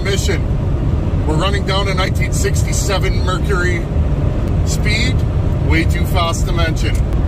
transmission. We're running down a 1967 Mercury speed, way too fast to mention.